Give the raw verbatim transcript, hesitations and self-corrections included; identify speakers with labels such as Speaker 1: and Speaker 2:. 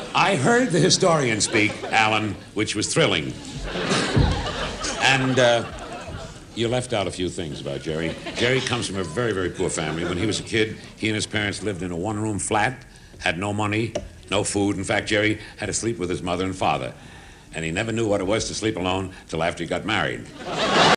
Speaker 1: I heard the historian speak, Alan, which was thrilling. And uh, you left out a few things about Jerry. Jerry comes from a very, very poor family. When he was a kid, he and his parents lived in a one-room flat, had no money, no food. In fact, Jerry had to sleep with his mother and father. And he never knew what it was to sleep alone till after he got married.